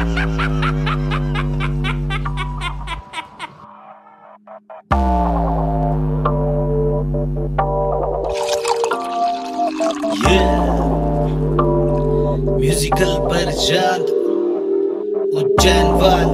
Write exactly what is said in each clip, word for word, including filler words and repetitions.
Musical पर चांद उज्जैन वाल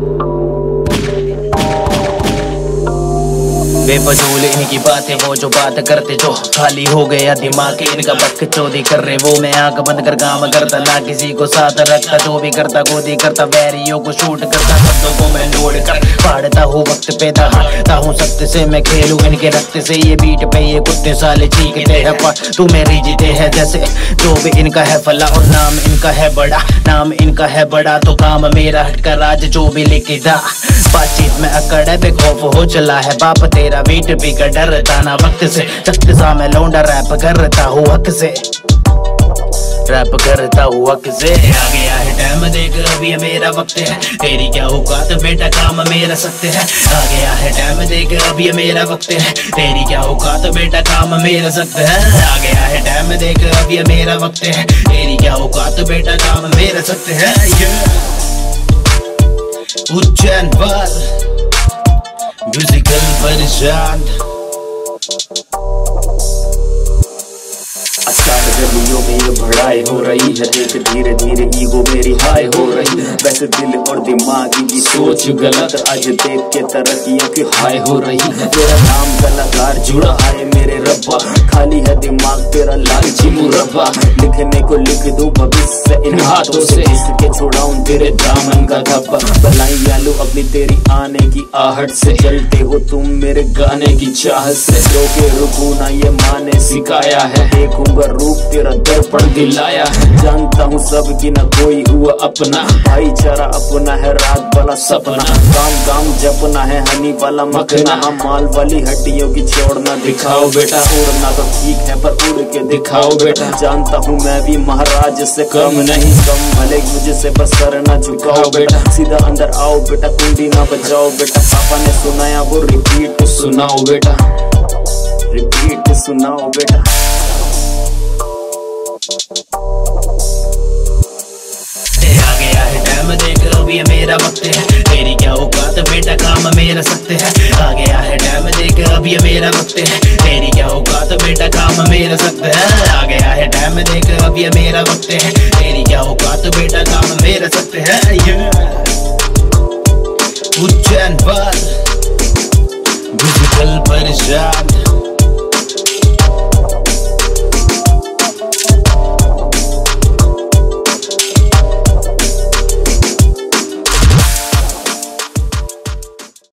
बेफजूल इनकी बातें, वो जो बात करते जो खाली हो गया दिमाग इनका, बकचोदी कर रहे वो मैं आंख बंद कर काम करता, ना किसी को साथ रखता, जो भी करता गोदी करता, वैरियों को शूट करता, शब्दों को मैं लोड कर फाड़ता हूँ वक्त पे दहाड़ता हूँ सख्त से मैं खेलूं इनके रक्त से, ये बीट पे ये कुत्ते साले चीखते हैं पर तू मेरी जीते है जैसे, जो भी इनका है फला और नाम इनका है बड़ा, नाम इनका है बड़ा तो काम मेरा हटकर राज जो भी लिखे दा, बातचीत में अकड़ है बेखौफ हो चला है बाप तेरा, बीट भी का डरता ना वक्त से, सख्त सा मैं लौंडा रैप करता हूँ हक से, रैप करता हूँ हक से। आ गया है टाइम देख अभी ये मेरा वक्त है, तेरी क्या औकात बेटा काम मेरा सत्य है, आ गया है टाइम देख अभी ये मेरा वक्त है, तेरी क्या औकात बेटा काम मेरा सत्य है, आ गया है टाइम देख अभी ये मेरा वक्त है, तेरी क्या औकात बेटा काम मेरा सत्य है। उज्जैन वाल म्यूजिकल पर चांद गर्मियों में ये भड़ाई हो रही है, देख धीरे धीरे ईगो मेरी हाई हो रही है, वैसे दिल और दिमाग की सोच गलत, आज देख के तरक्कियों की हाई हो रही है, तेरा नाम कलाकार जुड़ा है मेरे रब्बा, खाली है दिमाग तेरा लालची मुरब्बा, लिखने को लिख दूं भविष्य इन हाथों से, इसके छुड़ाऊं तेरे दामन का धब्बा, बलाई आलू अपनी तेरी आने की आहट से, चलते हो तुम मेरे गाने की चाहत से, जो के रुकू ना ये माने सिखाया है, देखूंगा रूप तेरा दर्पण दिलाया है, जानता हूँ सब की न कोई हुआ अपना, भाईचारा अपना है रात वाला सपना, काम काम जपना है हनी वाला मखना, माल वाली हड्डियों की छोड़ना दिखाओ बेटा, उड़ना तो ठीक है पर उड़ के दिखाओ बेटा, जानता हूँ मैं भी महाराज से कम नहीं, कम भले मुझसे पर सर न झुकाओ बेटा, सीधा अंदर आओ बेटा कुंडी ना बजाओ बेटा, पापा ने सुनाया वो रिपीट सुनाओ बेटा, रिपीट सुनाओ बेटा। आ गया है टाइम देख अभी ये मेरा वक्त है, तेरी क्या औकात बेटा काम मेरा सत्य है, आ गया है टाइम देख अभी ये मेरा वक्त है, तेरी क्या औकात बेटा काम मेरा सत्य है, आ गया है टाइम देख अभी ये मेरा वक्त है, तेरी क्या औकात बेटा काम मेरा सत्य है। उज्जैन वाल म्यूजिकल पर चांद